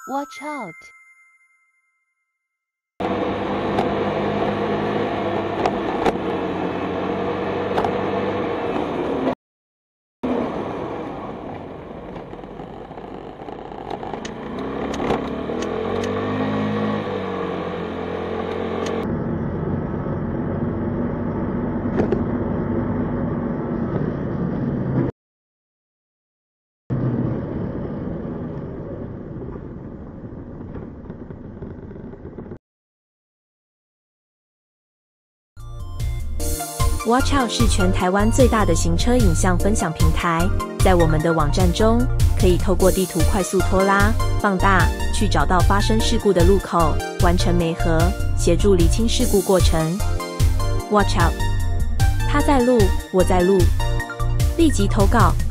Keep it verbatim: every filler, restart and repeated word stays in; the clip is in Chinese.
Watch out! Watch Out 是全台湾最大的行车影像分享平台，在我们的网站中，可以透过地图快速拖拉、放大，去找到发生事故的路口，完成媒合，协助厘清事故过程。Watch Out， 他在录，我在录，立即投稿。